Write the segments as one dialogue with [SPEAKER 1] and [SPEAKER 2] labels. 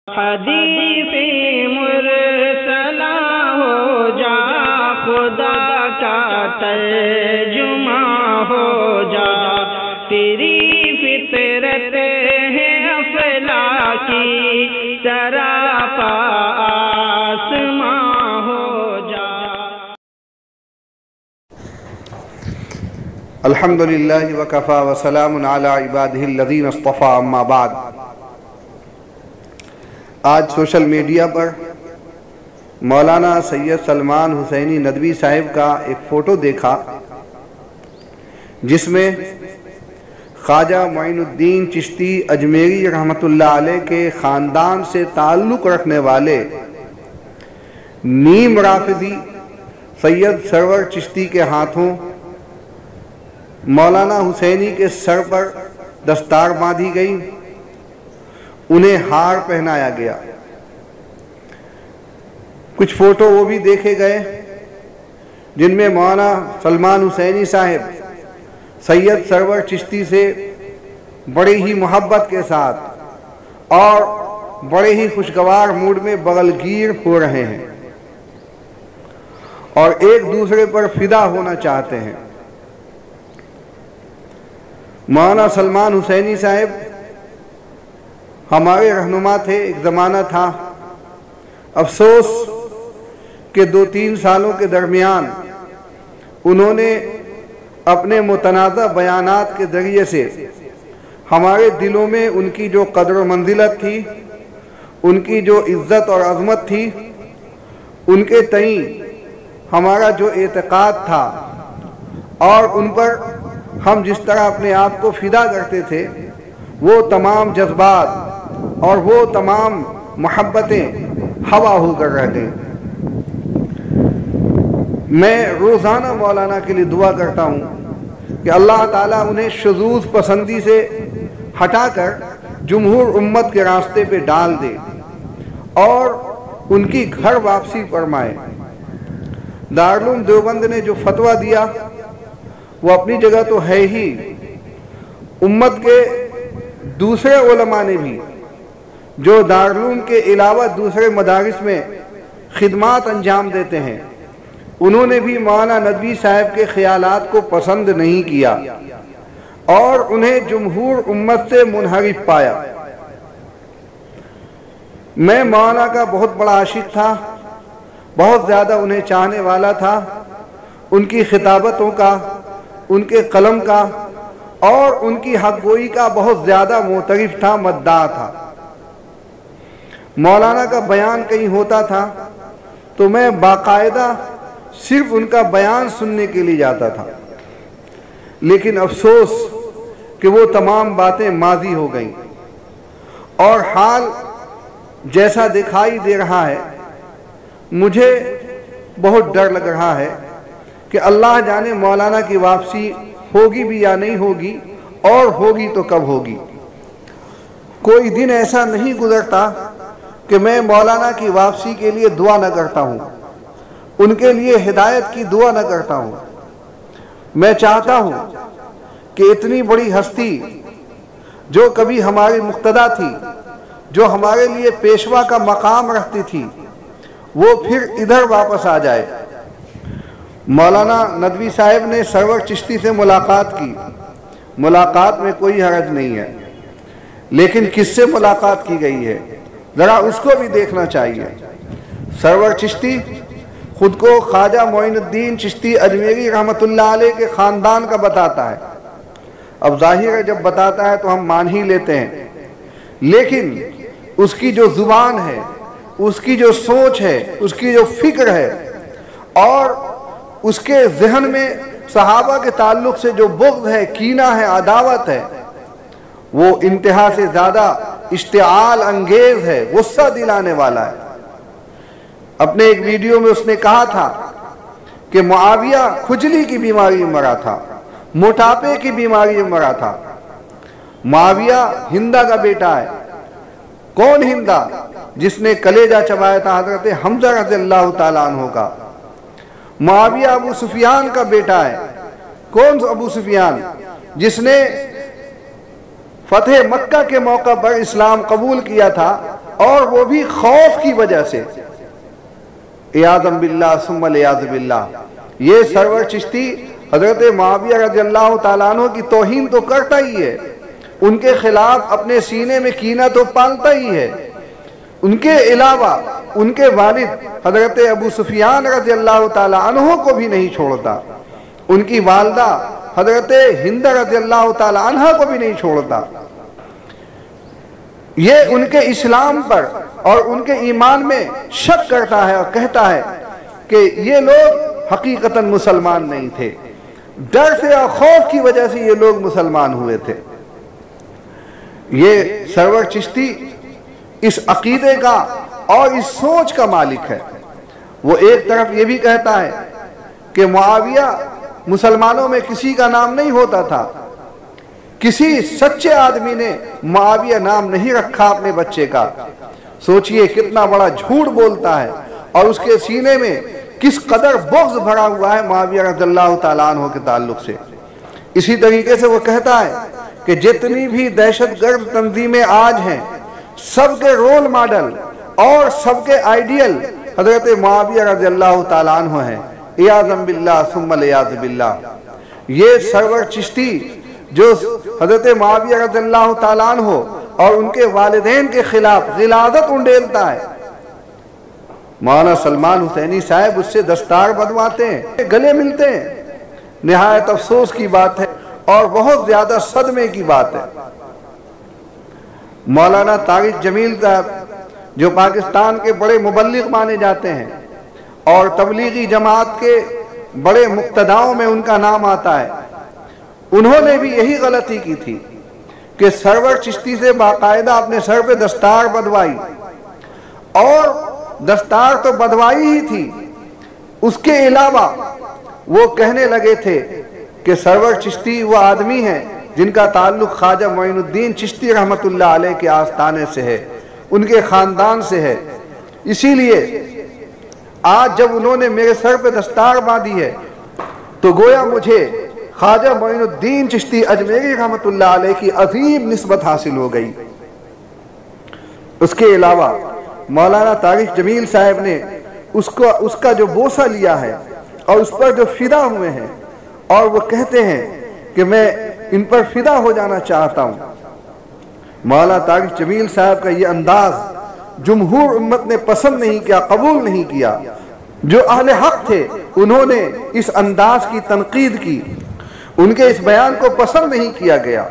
[SPEAKER 1] हदीस मुरसला हो जा, खुदा का तर्जुमा हो जा, तेरी फितरत है अफलाकी, सरापा आसमां हो जा।
[SPEAKER 2] अल्हम्दुलिल्लाहि व कफ़ा व सलामुन अला इबादिहिल्लज़ीना इस्तफ़ा, अम्मा बाद। आज सोशल मीडिया पर मौलाना सैयद सलमान हुसैनी नदवी साहिब का एक फ़ोटो देखा जिसमें ख्वाजा मोइनुद्दीन चिश्ती अजमेरी रहमतुल्लाह अलैह के ख़ानदान से ताल्लुक़ रखने वाले नीम राफ़िदी सैयद सरवर चिश्ती के हाथों मौलाना हुसैनी के सर पर दस्तार बांधी गई, उन्हें हार पहनाया गया। कुछ फ़ोटो वो भी देखे गए जिनमें मौलाना सलमान हुसैनी साहिब सैयद सरवर चिश्ती से बड़े ही मोहब्बत के साथ और बड़े ही खुशगवार मूड में बगलगीर हो रहे हैं और एक दूसरे पर फिदा होना चाहते हैं। मौलाना सलमान हुसैनी साहिब हमारे रहनुमा थे। एक ज़माना था, अफसोस के 2-3 सालों के दरमियान उन्होंने अपने मुतनाज़ा बयानात के ज़रिए से हमारे दिलों में उनकी जो कदर व मंजिलत थी, उनकी जो इज़्ज़त और अज़मत थी, उनके तई हमारा जो एतक़ाद था और उन पर हम जिस तरह अपने आप को फ़िदा करते थे, वो तमाम जज्बात और वो तमाम मोहब्बतें हवा होकर रह गई। मैं रोज़ाना मौलाना के लिए दुआ करता हूँ कि अल्लाह ताला उन्हें शुज़ूज़ पसंदी से हटाकर जुमहूर उम्मत के रास्ते पे डाल दे और उनकी घर वापसी फरमाए। दारुल उलूम देवबंद ने जो फतवा दिया वो अपनी जगह तो है ही, उम्मत के दूसरे उलमा ने भी जो दारुल उलूम के अलावा दूसरे मदारिस में खिदमात अंजाम देते हैं, उन्होंने भी मौलाना नदवी साहब के ख्यालात को पसंद नहीं किया और उन्हें जुमहूर उम्मत से मुनहरिफ पाया। मैं मौलाना का बहुत बड़ा आशिक था, बहुत ज़्यादा उन्हें चाहने वाला था। उनकी खिताबतों का, उनके कलम का और उनकी हक़गोई का बहुत ज़्यादा मोतरिफ था, मद्दाह था। मौलाना का बयान कहीं होता था तो मैं बाकायदा सिर्फ उनका बयान सुनने के लिए जाता था, लेकिन अफसोस कि वो तमाम बातें माजी हो गईं और हाल जैसा दिखाई दे रहा है, मुझे बहुत डर लग रहा है कि अल्लाह जाने मौलाना की वापसी होगी भी या नहीं होगी, और होगी तो कब होगी। कोई दिन ऐसा नहीं गुजरता कि मैं मौलाना की वापसी के लिए दुआ न करता हूँ, उनके लिए हिदायत की दुआ न करता हूँ। मैं चाहता हूँ कि इतनी बड़ी हस्ती जो कभी हमारी मुक्तदा थी, जो हमारे लिए पेशवा का मकाम रखती थी, वो फिर इधर वापस आ जाए। मौलाना नदवी साहब ने सरवर चिश्ती से मुलाकात की, मुलाकात में कोई हरज नहीं है, लेकिन किससे मुलाकात की गई है ज़रा उसको भी देखना चाहिए। सरवर चिश्ती खुद को ख्वाजा मोइनुद्दीन चिश्ती अजमेरी रहमतुल्लाह अलैह के ख़ानदान का बताता है। अब जाहिर है जब बताता है तो हम मान ही लेते हैं, लेकिन उसकी जो ज़ुबान है, उसकी जो सोच है, उसकी जो फ़िक्र है और उसके जहन में सहाबा के ताल्लुक़ से जो बुग़्ज़ है, कीना है, अदावत है, वो इंतहा से ज़्यादा इश्तिआल अंगेज़ है, गुस्सा दिलाने वाला है। अपने एक वीडियो में उसने कहा था कि मुआविया खुजली की बीमारी में मरा था, मोटापे की बीमारी में मरा था। मुआविया हिंदा का बेटा है। कौन हिंदा? जिसने कलेजा चबाया था हज़रत हमज़ा रज़ियल्लाहु ताला अन्हु का। मुआविया अबू सुफियान का बेटा है। कौन अबू सुफियान? जिसने फतेह मक्का के मौका पर इस्लाम कबूल किया था और वो भी खौफ की वजह से। इयाज़म बिल्लाह सुम्मल इयाज़ बिल्लाह। ये सरवर चिश्ती हजरत मुआविया रज़ियल्लाहु ताला अन्हु की तौहीन तो करता ही है, उनके खिलाफ अपने सीने में कीना तो पालता ही है। उनके अलावा उनके वालिद हजरत अबू सुफियान रज़ियल्लाहु ताला अन्हु को भी नहीं छोड़ता, उनकी वालदा हजरत हिंद रज़ियल्लाहु ताला अन्हा को भी नहीं छोड़ता। ये उनके इस्लाम पर और उनके ईमान में शक करता है और कहता है कि ये लोग हकीकतन मुसलमान नहीं थे, डर से और खौफ की वजह से ये लोग मुसलमान हुए थे। ये सरवर चिश्ती इस अकीदे का और इस सोच का मालिक है। वो एक तरफ ये भी कहता है कि मुआविया मुसलमानों में किसी का नाम नहीं होता था, किसी सच्चे आदमी ने मुआविया नाम नहीं रखा अपने बच्चे का। सोचिए कितना बड़ा झूठ बोलता है और उसके सीने में किस कदर बुग़्ज़ भरा हुआ है मुआविया रज़ियल्लाहु ताला अन्हु के ताल्लुक से। इसी तरीके से वो कहता है कि जितनी भी दहशतगर्द तंजीमें आज हैं, सबके रोल मॉडल और सबके आइडियल हजरत मुआविया रज़ियल्लाहु ताला अन्हु हैं। इयाज़म बिल्लाह सुम्मल इयाज़ बिल्लाह। ये सरवर चिश्ती जो हजरत मुआविया रज़ियल्लाहु ताला अन्हु और उनके वालिदैन के खिलाफ गिलाज़त उंडेलता है। मौलाना सलमान हुसैनी साहब उससे दस्तार बनवाते हैं, गले मिलते हैं। निहायत अफसोस की बात है और बहुत ज्यादा सदमे की बात है। मौलाना तारिक जमील साहब जो पाकिस्तान के बड़े मुबल्लिग माने जाते हैं और तबलीगी जमात के बड़े मुक्तदाओं में उनका नाम आता है, उन्होंने भी यही गलती की थी कि सरवर चिश्ती से बाकायदा अपने सर पे दस्तार बंधवाई, और दस्तार तो बंधवाई ही थी, उसके अलावा वो कहने लगे थे कि सरवर चिश्ती वो आदमी हैं जिनका ताल्लुक ख्वाजा मोइनुद्दीन चिश्ती रहमतुल्लाह अलैह के आस्थाने से है, उनके ख़ानदान से है। इसीलिए आज जब उन्होंने मेरे सर पे दस्तार बांधी है तो गोया मुझे ख्वाजा मोइनुद्दीन चिश्ती अजमेरी रहमतुल्लाह अलैह की अजीम निस्बत हासिल हो गई। उसके अलावा मौलाना तारिक जमील साहब ने उसका जो बोसा लिया है और उस पर जो फिदा हुए हैं, और वो कहते हैं कि मैं इन पर फिदा हो जाना चाहता हूँ। मौलाना तारिक जमील साहब का ये अंदाज जुमहूर उम्मत ने पसंद नहीं किया, कबूल नहीं किया। जो अहले हक थे उन्होंने इस अंदाज की तनकीद की, उनके इस बयान को पसंद नहीं किया गया।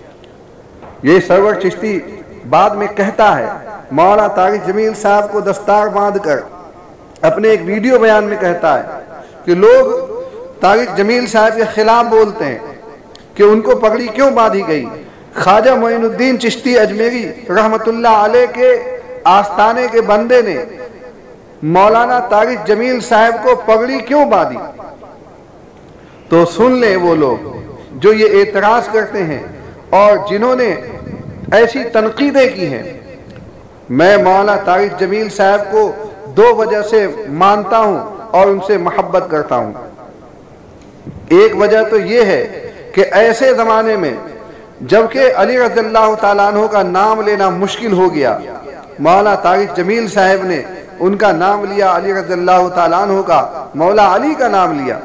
[SPEAKER 2] ये सरवर चिश्ती बाद में कहता है, मौलाना तारिक जमील साहब को दस्तार बांधकर अपने एक वीडियो बयान में कहता है कि लोग तारिक जमील साहब के खिलाफ बोलते हैं कि उनको पगड़ी क्यों बांधी गई। ख्वाजा मोइनुद्दीन चिश्ती अजमेरी रहमतुल्लाह अलैह के आस्थाने के बंदे ने मौलाना तारिक जमील साहब को पगड़ी क्यों बांधी। तो सुन ले वो लोग जो ये एतराज करते हैं और जिन्होंने ऐसी तनकीदें की हैं। मैं मौलाना तारिक जमील साहब को दो वजह से मानता हूं और उनसे मोहब्बत करता हूं। एक वजह तो ये है कि ऐसे ज़माने में जबकि अली रज़ियल्लाहु ताला अन्हु का नाम लेना मुश्किल हो गया, मौलाना तारिक जमील साहब ने उनका नाम लिया, अली रज़ियल्लाहु ताला अन्हु का, मौला अली का नाम लिया।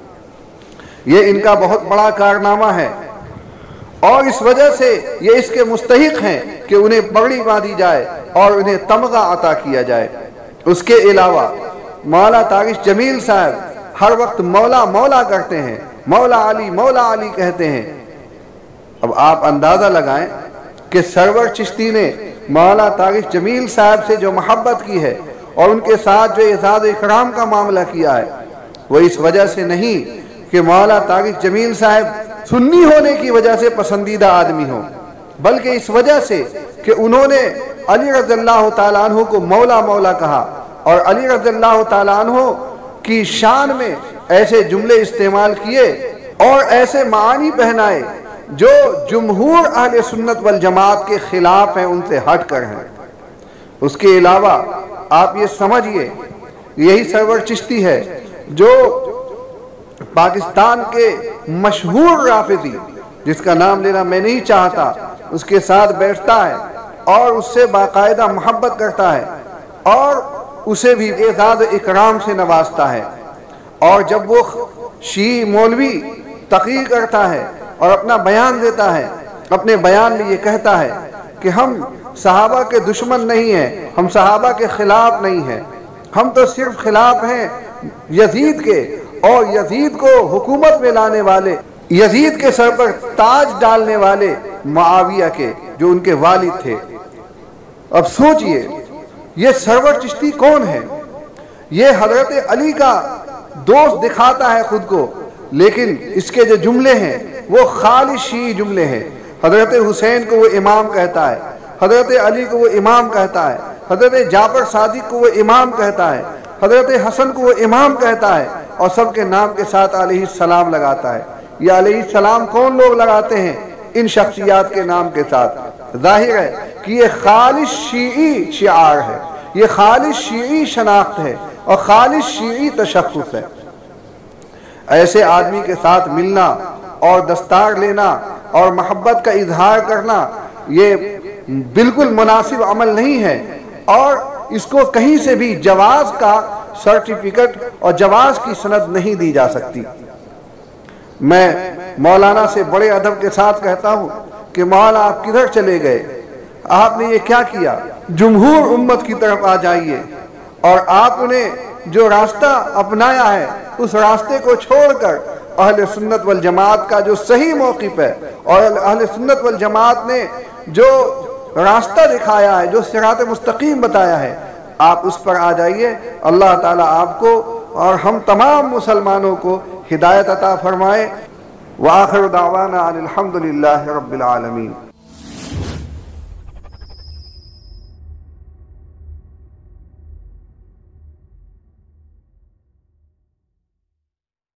[SPEAKER 2] ये इनका बहुत बड़ा कारनामा है और इस वजह से ये इसके मुस्तहिक हैं कि उन्हें पगड़ी बांधी जाए और उन्हें तमगा अता किया जाए। उसके अलावा मौला तारिक जमील साहब हर वक्त मौला मौला करते हैं, मौला अली कहते हैं। अब आप अंदाज़ा लगाएं कि सरवर चिश्ती ने मौला तारिक जमील साहब से जो मोहब्बत की है और उनके साथ जो इज़ाज़ इकराम का मामला किया है, वो इस वजह से नहीं कि मौला तारिक जमील साहब सुन्नी होने की वजह से पसंदीदा आदमी हो, बल्कि इस वजह से कि उन्होंने अली रज़ियल्लाहु ताला अन्हु को मौला मौला कहा और अली रज़ियल्लाहु ताला अन्हु की शान में ऐसे जुमले इस्तेमाल किए और ऐसे मानी पहनाए जो जुमहूर अहले सुन्नत वल जमात के खिलाफ हैं, उनसे हट कर हैं। उसके अलावा आप ये समझिए, यही सरवर चिश्ती है जो पाकिस्तान के मशहूर राफिजी, जिसका नाम लेना मैं नहीं चाहता, उसके साथ बैठता है और उससे बाकायदा मोहब्बत करता है और उसे भी एज़ाज़ इकराम से नवाजता है। और जब वो शी मौलवी तक़रीर करता है और अपना बयान देता है, अपने बयान में ये कहता है कि हम सहाबा के दुश्मन नहीं हैं, हम सहाबा के खिलाफ नहीं हैं, हम तो सिर्फ खिलाफ हैं यजीद के, और यजीद को हुकूमत में लाने वाले, यजीद के सर पर ताज डालने वाले मुआविया के, जो उनके वालिद थे। अब सोचिए, ये सरवर चिश्ती कौन है? ये हजरत अली का दोस्त दिखाता है खुद को, लेकिन इसके जो जुमले हैं वो खालिश शी जुमले हैं। हजरत हुसैन को वो इमाम कहता है, हजरत अली को वो इमाम कहता है, हजरत जाफर सादिक को वो इमाम कहता है, हजरत हसन को वो इमाम कहता है, और सबके नाम के साथ अलैहिस्सलाम लगाता है। ये अलैहिस्सलाम कौन लोग लगाते हैं? इन शख्सियात के नाम के साथ। जाहिर है कि ये खालिश शीई शिआर है, ये खालिश शीई शनाख्त है और खालिश शीई तशख्खुस है। ऐसे आदमी के साथ मिलना और दस्तार लेना और मोहब्बत का इजहार करना ये बिल्कुल मुनासिब अमल नहीं है, और इसको कहीं से भी जवाज का सर्टिफिकेट और जवाज की सनद नहीं दी जा सकती। मैं मौलाना से बड़े अदब के साथ कहता हूँ कि मौलाना आप किधर चले गए? आपने ये क्या किया? जमहूर उम्मत की तरफ आ जाइए और आपने जो रास्ता अपनाया है उस रास्ते को छोड़कर अहले सुन्नत वल जमात का जो सही मौक़िफ़ है और अहले सुन्नत वल जमात ने जो रास्ता दिखाया है, जो सिरात मुस्तकीम बताया है, आप उस पर आ जाइए। अल्लाह ताला आपको और हम तमाम मुसलमानों को हिदायत अता फरमाए। व आखिर दावाना अनिल हम्दुलिल्लाहि रब्बिल आलमीन।